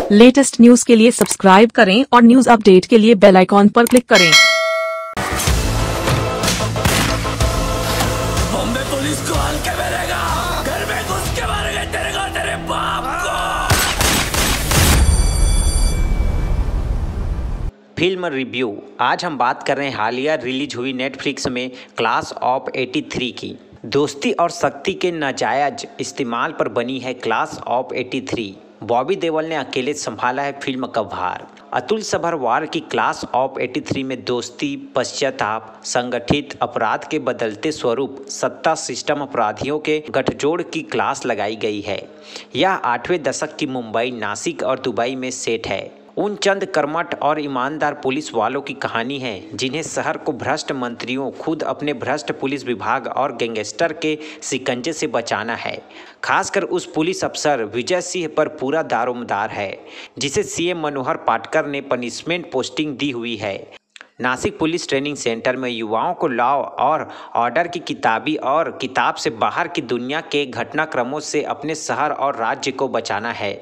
Latest news के लिए subscribe करें और न्यूज अपडेट के लिए बेल आइकॉन पर क्लिक करें। बॉम्बे पुलिस को हल्के में लेगा, घर में घुस के मारेंगे तेरे को, तेरे बाप को। Film review. आज हम बात कर रहे हैं हालिया रिलीज हुई नेटफ्लिक्स में क्लास ऑफ 83 की। दोस्ती और शक्ति के नाजायज इस्तेमाल पर बनी है क्लास ऑफ 83। बॉबी देओल ने अकेले संभाला है फिल्म का भार। अतुल सभरवाल की क्लास ऑफ 83 में दोस्ती, पश्चाताप, संगठित अपराध के बदलते स्वरूप, सत्ता सिस्टम, अपराधियों के गठजोड़ की क्लास लगाई गई है। यह 8वें दशक की मुंबई, नासिक और दुबई में सेट है। उन चंद कर्मठ और ईमानदार पुलिस वालों की कहानी है जिन्हें शहर को भ्रष्ट मंत्रियों, खुद अपने भ्रष्ट पुलिस विभाग और गैंगस्टर के शिकंजे से बचाना है। खासकर उस पुलिस अफसर विजय सिंह पर पूरा दारोमदार है जिसे सीएम मनोहर पाटकर ने पनिशमेंट पोस्टिंग दी हुई है। नासिक पुलिस ट्रेनिंग सेंटर में युवाओं को लॉ और ऑर्डर की किताब से बाहर की दुनिया के घटनाक्रमों से अपने शहर और राज्य को बचाना है।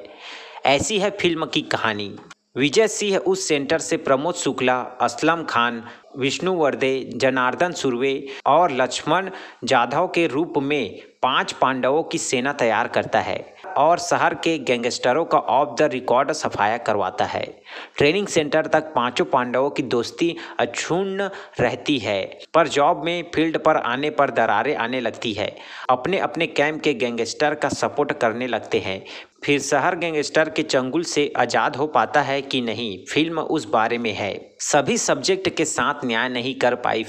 ऐसी है फिल्म की कहानी। विजय सिंह उस सेंटर से प्रमोद शुक्ला, असलम खान, विष्णुवर्धे, जनार्दन सुर्वे और लक्ष्मण जाधव के रूप में 5 पांडवों की सेना तैयार करता है और शहर के गैंगस्टरों का ऑफ द रिकॉर्ड सफाया करवाता है। ट्रेनिंग सेंटर तक 5 पांडवों की दोस्ती अक्षुण्ण रहती है, पर जॉब में फील्ड पर आने पर दरारें आने लगती है। अपने अपने कैंप के गैंगस्टर का सपोर्ट करने लगते हैं। फिर शहर गैंगस्टर के चंगुल से आज़ाद हो पाता है कि नहीं, फिल्म उस बारे में है। सभी सब्जेक्ट के साथ न्याय नहीं कर पाई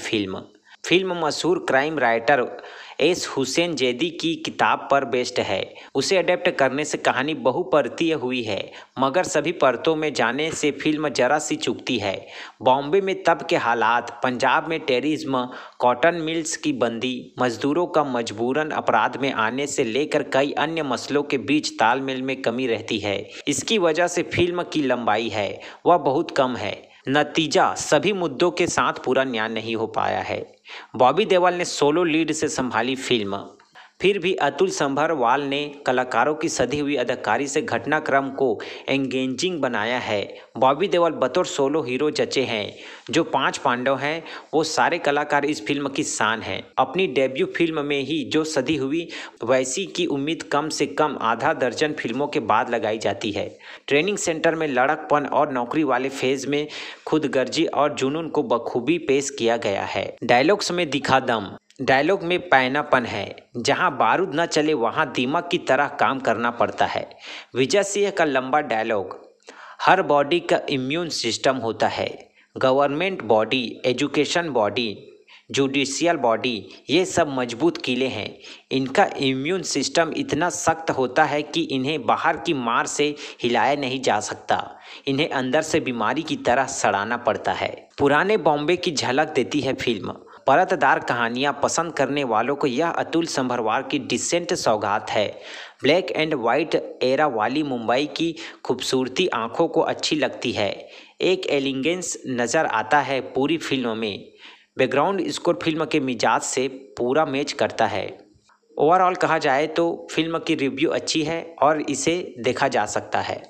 फिल्म मशहूर crime writer S Hussain Zaidi की किताब पर बेस्ड है। उसे अडेप्ट करने से कहानी बहुपरतीय हुई है, मगर सभी परतों में जाने से फिल्म जरा सी चूकती है। बॉम्बे में तब के हालात, पंजाब में टेररिज्म, कॉटन मिल्स की बंदी, मजदूरों का मजबूरन अपराध में आने से लेकर कई अन्य मसलों के बीच तालमेल में कमी रहती है। इसकी वजह से फिल्म की लंबाई है वह बहुत कम है। नतीजा, सभी मुद्दों के साथ पूरा न्याय नहीं हो पाया है। बॉबी देओल ने सोलो लीड से संभाली फिल्म, फिर भी अतुल सभरवाल ने कलाकारों की सधी हुई अदाकारी से घटनाक्रम को एंगेजिंग बनाया है। बॉबी देओल बतौर सोलो हीरो जचे हैं। जो 5 पांडव हैं वो सारे कलाकार इस फिल्म की शान हैं। अपनी डेब्यू फिल्म में ही जो सधी हुई वैसी की उम्मीद कम से कम आधा दर्जन फिल्मों के बाद लगाई जाती है। ट्रेनिंग सेंटर में लड़कपन और नौकरी वाले फेज में खुदगर्जी और जुनून को बखूबी पेश किया गया है। डायलॉग्स में दिखा दम। डायलॉग में पैनापन है। जहां बारूद न चले वहां दीमक की तरह काम करना पड़ता है। विजय सिंह का लंबा डायलॉग, हर बॉडी का इम्यून सिस्टम होता है। Government body, education body, judicial body, ये सब मजबूत किले हैं। इनका इम्यून सिस्टम इतना सख्त होता है कि इन्हें बाहर की मार से हिलाया नहीं जा सकता। इन्हें अंदर से बीमारी की तरह सड़ाना पड़ता है। पुराने बॉम्बे की झलक देती है फिल्म। परतदार कहानियाँ पसंद करने वालों को यह अतुल सभरवाल की डिसेंट सौगात है। ब्लैक एंड वाइट एरा वाली मुंबई की खूबसूरती आंखों को अच्छी लगती है। एक एलिगेंस नज़र आता है पूरी फिल्म में। बैकग्राउंड स्कोर फिल्म के मिजाज से पूरा मैच करता है। ओवरऑल कहा जाए तो फिल्म की रिव्यू अच्छी है और इसे देखा जा सकता है।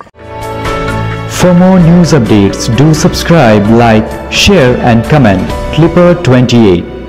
For more news updates, do subscribe, like, share and comment. Clipper 28